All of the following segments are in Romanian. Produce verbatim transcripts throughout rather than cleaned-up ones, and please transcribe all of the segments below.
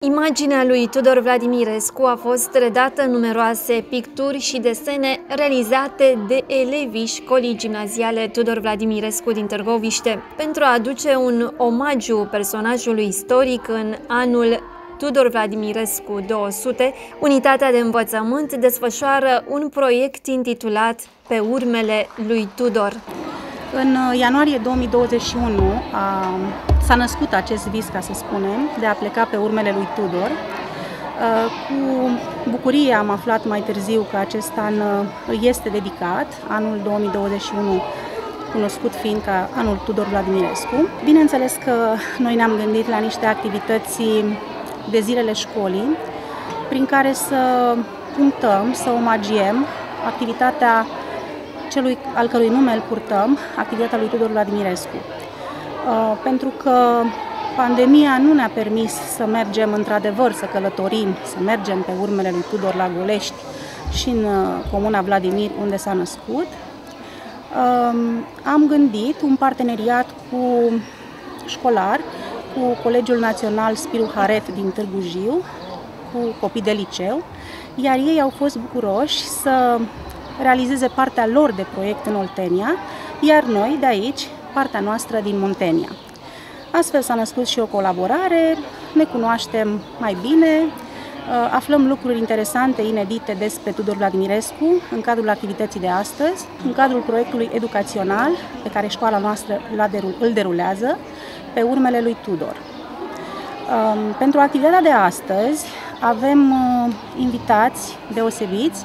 Imaginea lui Tudor Vladimirescu a fost redată în numeroase picturi și desene realizate de elevii școlii gimnaziale Tudor Vladimirescu din Târgoviște. Pentru a aduce un omagiu personajului istoric în anul Tudor Vladimirescu două sute, Unitatea de Învățământ desfășoară un proiect intitulat Pe urmele lui Tudor. În ianuarie două mii douăzeci și unu s-a născut acest vis, ca să spunem, de a pleca pe urmele lui Tudor. Cu bucurie am aflat mai târziu că acest an este dedicat, anul două mii douăzeci și unu, cunoscut fiind ca anul Tudor Vladimirescu. Bineînțeles că noi ne-am gândit la niște activități de zilele școlii, prin care să punctăm, să omagiem activitatea celui al cărui nume îl purtăm, activitatea lui Tudor Vladimirescu. Uh, pentru că pandemia nu ne-a permis să mergem într-adevăr, să călătorim, să mergem pe urmele lui Tudor la Golești și în uh, comuna Vladimir, unde s-a născut. Uh, am gândit un parteneriat cu școlari, cu Colegiul Național Spiru Haret din Târgu Jiu, cu copii de liceu, iar ei au fost bucuroși să realizeze partea lor de proiect în Oltenia, iar noi, de aici, partea noastră din Muntenia. Astfel s-a născut și o colaborare, ne cunoaștem mai bine, aflăm lucruri interesante, inedite despre Tudor Vladimirescu în cadrul activității de astăzi, în cadrul proiectului educațional pe care școala noastră îl derulează, Pe urmele lui Tudor. Pentru activitatea de astăzi avem invitați deosebiți.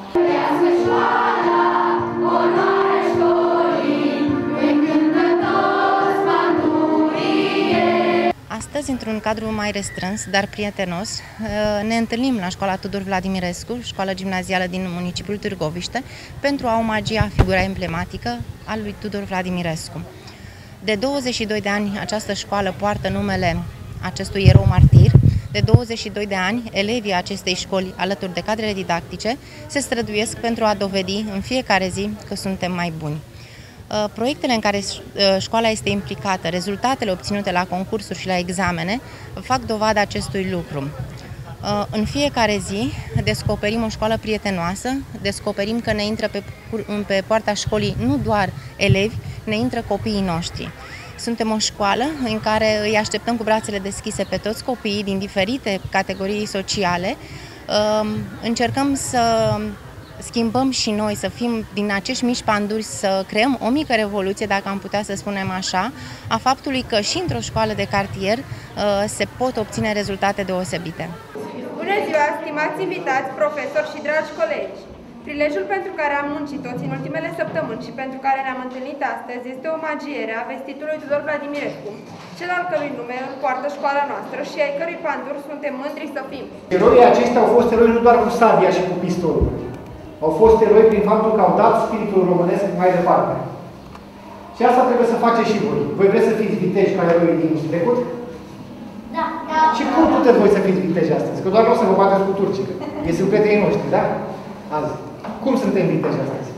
Astăzi, într-un cadru mai restrâns, dar prietenos, ne întâlnim la școala Tudor Vladimirescu, școală gimnazială din municipiul Târgoviște, pentru a omagia figura emblematică a lui Tudor Vladimirescu. De douăzeci și doi de ani această școală poartă numele acestui erou martir. De douăzeci și doi de ani, elevii acestei școli, alături de cadrele didactice, se străduiesc pentru a dovedi în fiecare zi că suntem mai buni. Proiectele în care școala este implicată, rezultatele obținute la concursuri și la examene, fac dovada acestui lucru. În fiecare zi descoperim o școală prietenoasă, descoperim că ne intră pe, pe poarta școlii nu doar elevi, ne intră copiii noștri. Suntem o școală în care îi așteptăm cu brațele deschise pe toți copiii din diferite categorii sociale. Încercăm să schimbăm și noi, să fim din acești mici panduri, să creăm o mică revoluție, dacă am putea să spunem așa, a faptului că și într-o școală de cartier se pot obține rezultate deosebite. Bună ziua, stimați invitați, profesori și dragi colegi! Prilejul pentru care am muncit toți în ultimele săptămâni și pentru care ne-am întâlnit astăzi este omagierea vestitului Tudor Vladimirescu, cel al cărui nume îl poartă școala noastră și ai cărui panduri suntem mândri să fim. Eroii aceștia au fost eroi nu doar cu sabia și cu pistolul. Au fost eroi prin faptul că au dat spiritul românesc mai departe. Și asta trebuie să faceți și voi. Voi vreți să fiți viteji ca eroi din trecut? Da. Da. Și cum puteți voi să fiți viteji astăzi? Că doar nu o să vă bateți cu turcii. Ei sunt prietenii noștri, da? Azi. Cum suntem viteji astăzi?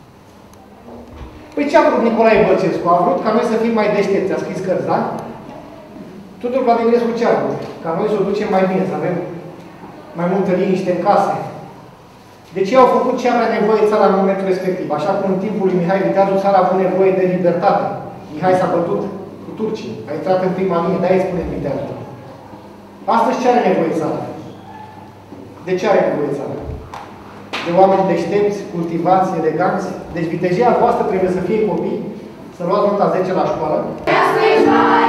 Păi ce a vrut Nicolae Bălcescu? A vrut ca noi să fim mai deștepți. A scris cărți, da? Tudor Vladimirescu ce a vrut? Ca noi să o ducem mai bine, să avem mai multă liniște în case. De ce au făcut ce avea nevoie țara în momentul respectiv? Așa cum în timpul lui Mihai Viteazu țara a avut nevoie de libertate. Mihai s-a bătut cu turcii, a intrat în prima linie, de-aia îi spune Viteazu. Astăzi ce are nevoie țara? De ce are nevoie țara? De oameni deștepți, cultivați, eleganți. Deci vitejia voastră trebuie să fie copii, să luați nota zece la școală.